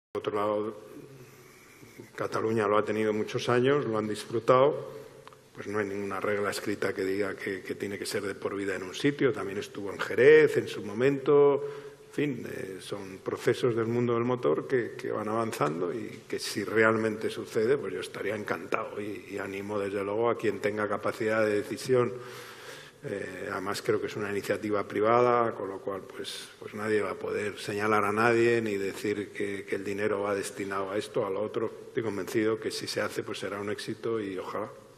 Por otro lado, Cataluña lo ha tenido muchos años, lo han disfrutado, pues no hay ninguna regla escrita que diga que tiene que ser de por vida en un sitio. También estuvo en Jerez en su momento. En fin, son procesos del mundo del motor que van avanzando y que si realmente sucede, pues yo estaría encantado y animo desde luego a quien tenga capacidad de decisión. Además creo que es una iniciativa privada, con lo cual pues nadie va a poder señalar a nadie ni decir que el dinero va destinado a esto o a lo otro. Estoy convencido que si se hace pues será un éxito y ojalá.